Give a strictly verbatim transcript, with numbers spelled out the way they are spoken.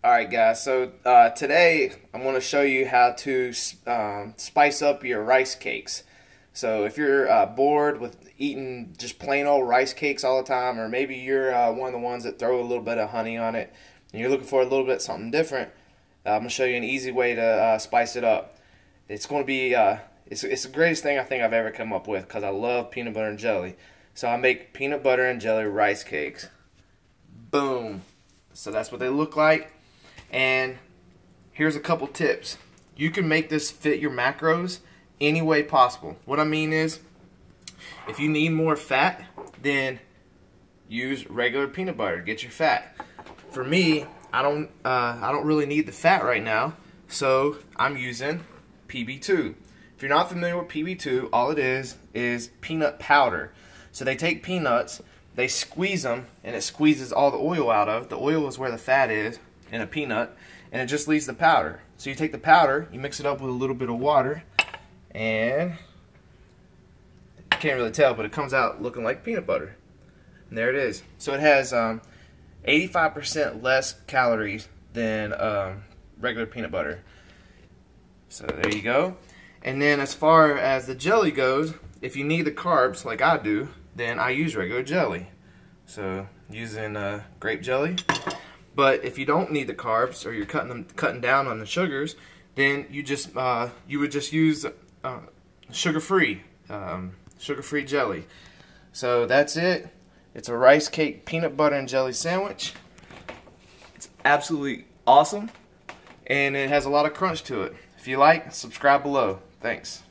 Alright guys, so uh, today I'm going to show you how to um, spice up your rice cakes. So if you're uh, bored with eating just plain old rice cakes all the time, or maybe you're uh, one of the ones that throw a little bit of honey on it and you're looking for a little bit something different, uh, I'm going to show you an easy way to uh, spice it up. It's going to be, uh, it's, it's the greatest thing I think I've ever come up with because I love peanut butter and jelly. So I make peanut butter and jelly rice cakes. Boom. So that's what they look like. And here's a couple tips. You can make this fit your macros any way possible. What I mean is, if you need more fat, then use regular peanut butter to get your fat. For me, I don't uh, I don't really need the fat right now, so I'm using P B two. If you're not familiar with P B two, all it is is peanut powder. So they take peanuts, they squeeze them, and it squeezes all the oil out of. The oil is where the fat is in a peanut, and it just leaves the powder. So you take the powder, you mix it up with a little bit of water, and you can't really tell, but it comes out looking like peanut butter. And there it is. So it has um, eighty-five percent less calories than um, regular peanut butter. So there you go. And then as far as the jelly goes, if you need the carbs like I do, then I use regular jelly. So using uh, grape jelly. But if you don't need the carbs, or you're cutting them, cutting down on the sugars, then you just uh, you would just use uh, sugar-free, um, sugar-free jelly. So that's it. It's a rice cake peanut butter and jelly sandwich. It's absolutely awesome, and it has a lot of crunch to it. If you like, subscribe below. Thanks.